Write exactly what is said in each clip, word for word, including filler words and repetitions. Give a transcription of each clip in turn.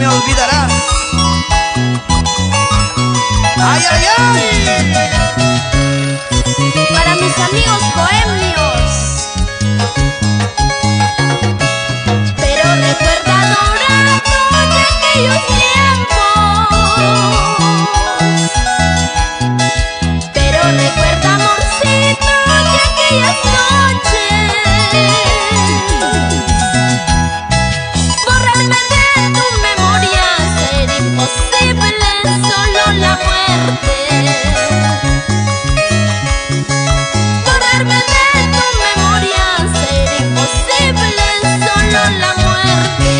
me olvidarás. ¡Ay, ay, ay! Para mis amigos bohemios. Pero recuerda dorado de aquellos tiempos. Pero recuerda amorcito de aquellas noches. Borrarme de tu memoria será imposible, solo la muerte. Borrarme de tu memoria será imposible, solo la muerte.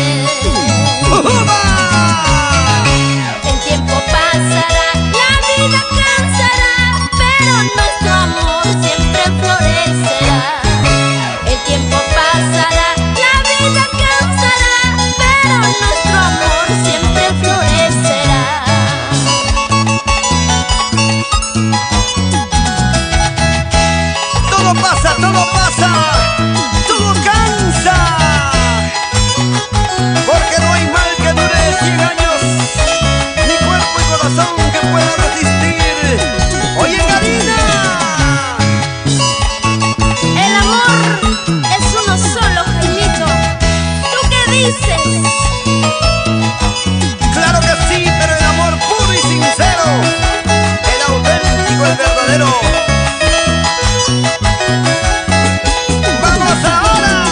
El tiempo pasará, la vida cansará, pero nuestro amor siempre florecerá. El tiempo pasará, la vida cansará, pero nuestro amor siempre florecerá. Todo pasa, todo pasa, todo cansa, porque no hay mal que dure cien años, ni cuerpo y corazón que pueda resistir. Oye, Karina, El amor es uno solo, Jaimito. ¿Tú qué dices? claro que sí, pero el amor puro y sincero, el auténtico, el verdadero. ¡Vamos ahora!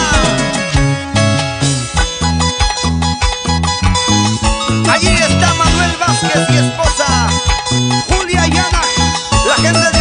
Allí está Manuel Vázquez y esposa Julia y Ana, la gente